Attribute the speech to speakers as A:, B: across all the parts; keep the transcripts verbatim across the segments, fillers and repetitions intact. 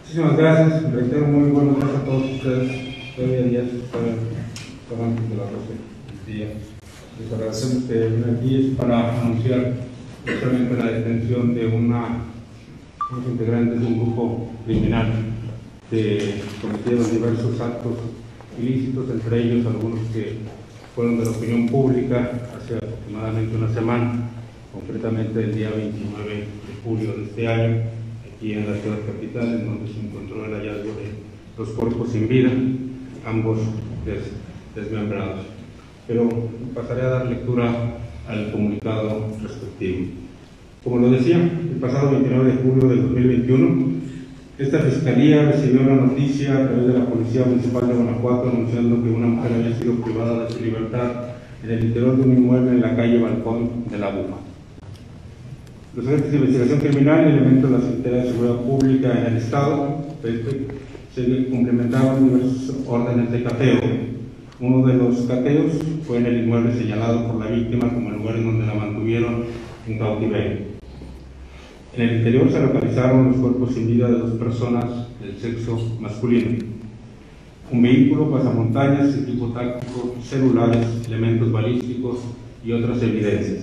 A: Muchísimas gracias, reitero muy buenos días a todos ustedes. Todavía días para antes de las doce del día. Les agradecemos que estén aquí para anunciar justamente la detención de una, unos integrantes de un grupo criminal que cometieron diversos actos ilícitos, entre ellos algunos que fueron de la opinión pública hace aproximadamente una semana, concretamente el día veintinueve de julio de este año, aquí en la ciudad capital, en donde se encontró el hallazgo de los cuerpos sin vida, ambos des, desmembrados. Pero pasaré a dar lectura al comunicado respectivo. Como lo decía, el pasado veintinueve de julio de dos mil veintiuno, esta Fiscalía recibió la noticia a través de la Policía Municipal de Guanajuato anunciando que una mujer había sido privada de su libertad en el interior de un inmueble en la calle Balcón de la Buma. Los agentes de investigación criminal y elementos de la Secretaría de Seguridad Pública en el Estado se cumplimentaron diversos órdenes de cateo. Uno de los cateos fue en el inmueble señalado por la víctima como el lugar en donde la mantuvieron en cautiverio. En el interior se localizaron los cuerpos sin vida de dos personas del sexo masculino. Un vehículo, pasamontañas, equipo táctico, celulares, elementos balísticos y otras evidencias.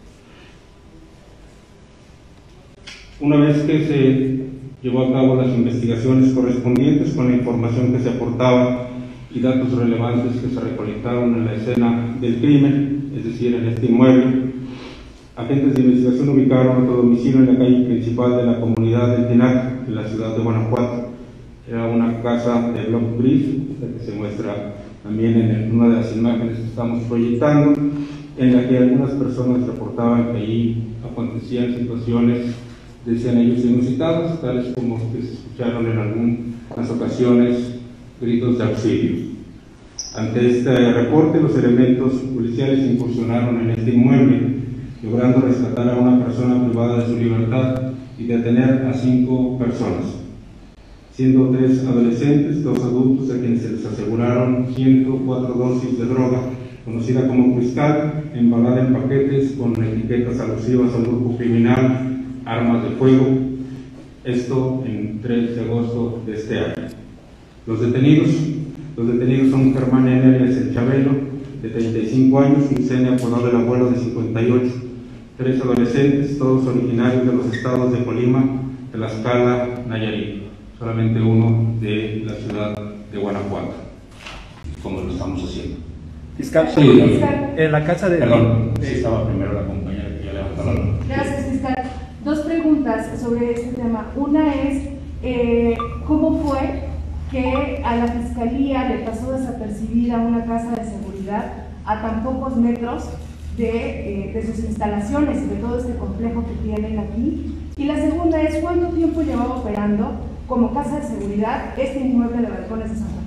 A: Una vez que se llevó a cabo las investigaciones correspondientes con la información que se aportaba y datos relevantes que se recolectaron en la escena del crimen, es decir, en este inmueble, agentes de investigación ubicaron otro domicilio en la calle principal de la comunidad del Tinaco, en la ciudad de Guanajuato. Era una casa de bloc gris, la que se muestra también en una de las imágenes que estamos proyectando, en la que algunas personas reportaban que allí acontecían situaciones, decían ellos, inusitados, tales como que se escucharon en algunas ocasiones gritos de auxilio. Ante este reporte, los elementos policiales incursionaron en este inmueble, logrando rescatar a una persona privada de su libertad y detener a cinco personas, siendo tres adolescentes, dos adultos a quienes se les aseguraron ciento cuatro dosis de droga, conocida como cristal, embalada en paquetes con etiquetas alusivas al grupo criminal Armas de Fuego, esto en tres de agosto de este año. Los detenidos, los detenidos son Germán N. El Chabelo, de treinta y cinco años, Vicenia apodado el Abuelo, de cincuenta y ocho, tres adolescentes, todos originarios de los estados de Colima, Tlaxcala, Nayarit, solamente uno de la ciudad de Guanajuato, como lo estamos haciendo.
B: Fiscal,
A: sí,
B: fiscal. En la casa de...
A: Perdón, sí, estaba primero la compañera que ya levantó la mano.
C: Gracias, fiscal. Dos preguntas sobre este tema. Una es, eh, ¿cómo fue que a la Fiscalía le pasó desapercibida una casa de seguridad a tan pocos metros de, eh, de sus instalaciones y de todo este complejo que tienen aquí? Y la segunda es, ¿cuánto tiempo llevaba operando como casa de seguridad este inmueble de Balcones de Santa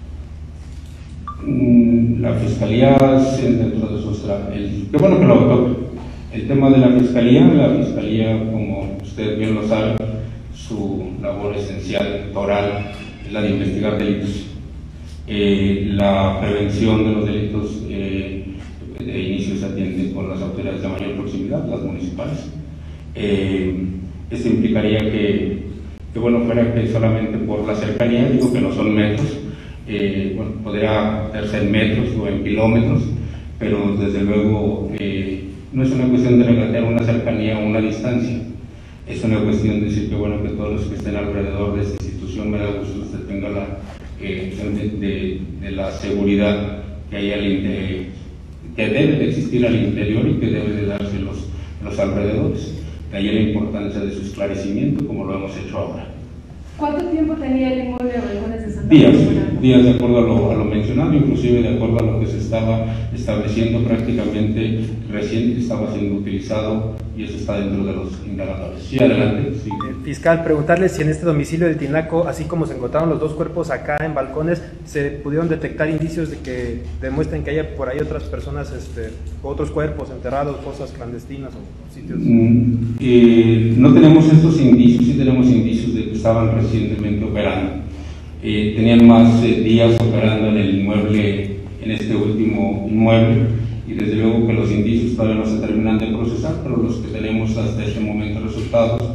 C: Fe?
A: La Fiscalía, dentro de sus... El, qué bueno que lo toque. El tema de la Fiscalía, la Fiscalía, como usted bien lo sabe, su labor esencial, oral, es la de investigar delitos. Eh, la prevención de los delitos eh, de inicio se atiende con las autoridades de mayor proximidad, las municipales. Eh, esto implicaría que, que, bueno, fuera que solamente por la cercanía, digo que no son metros, eh, bueno, podría hacerse en metros o en kilómetros, pero desde luego eh, no es una cuestión de regatear una cercanía o una distancia, es una cuestión de decir que, bueno, que todos los que estén alrededor de esta institución, me da gusto que usted tenga la eh, de, de, de la seguridad que hay al interior, que debe de existir al interior y que debe de darse los, los alrededores. De ahí la importancia de su esclarecimiento, como lo hemos hecho ahora.
C: ¿Cuánto tiempo tenía el inmueble de Balcones de Santa Fe?
A: Días, días de acuerdo a lo, a lo mencionado, inclusive de acuerdo a lo que se estaba estableciendo, prácticamente recién estaba siendo utilizado y eso está dentro de los indagatorios. Sí, adelante. Sí.
B: Fiscal, preguntarle si en este domicilio del Tinaco, así como se encontraron los dos cuerpos acá en Balcones, se pudieron detectar indicios de que demuestren que haya por ahí otras personas, este, otros cuerpos enterrados, fosas clandestinas o sitios.
A: Mm, eh, no tenemos estos indicios, sí tenemos indicios de que estaban recientemente operando. Eh, tenían más eh, días operando en el inmueble, en este último inmueble, y desde luego que los indicios todavía no se terminan de procesar, pero los que tenemos hasta este momento resultados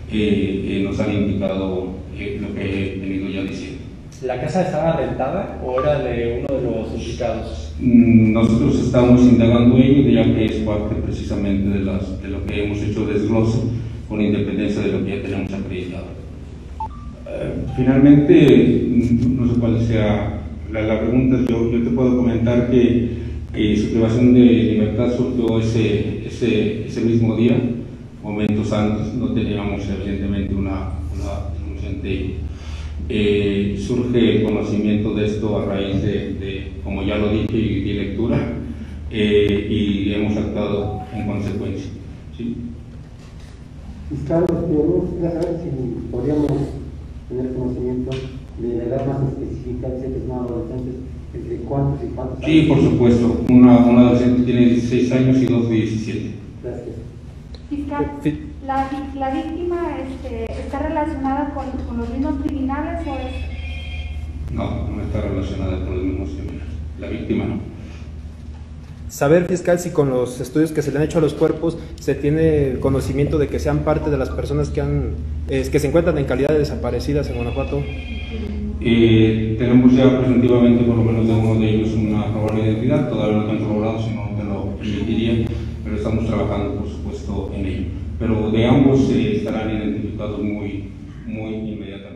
A: eh, eh, nos han indicado eh, lo que he venido ya diciendo.
B: ¿La casa estaba rentada o era de uno de los implicados?
A: Nosotros estamos indagando ello, ya que es parte precisamente de, las, de lo que hemos hecho desglose, con independencia de lo que ya tenemos acreditado. Uh, finalmente, no sé cuál sea la, la pregunta, yo, yo te puedo comentar que, que su privación de libertad surgió ese, ese, ese mismo día, momentos antes, no teníamos evidentemente una, una resolución de ello. Eh, surge el conocimiento de esto a raíz de, de como ya lo dije, y de lectura, eh, y hemos actuado en consecuencia. ¿Sí?
D: Fiscal, quería saber si podríamos tener conocimiento de la edad más específica, sé que son adolescentes, entre cuántos y cuántos años.
A: Sí, por supuesto, una, una adolescente tiene dieciséis años y dos de diecisiete.
D: Gracias.
C: Fiscal, ¿la, la víctima este, está relacionada con, con los mismos criminales o es...?
A: No, no está relacionada con los mismos criminales. La víctima no.
B: Saber, fiscal, si con los estudios que se le han hecho a los cuerpos se tiene conocimiento de que sean parte de las personas que, han, eh, que se encuentran en calidad de desaparecidas en Guanajuato.
A: Eh, tenemos ya presuntivamente por lo menos de uno de ellos una probable identidad, todavía no lo han corroborado, si no te lo permitiría, pero estamos trabajando por supuesto en ello. Pero de ambos eh, estarán identificados muy, muy inmediatamente.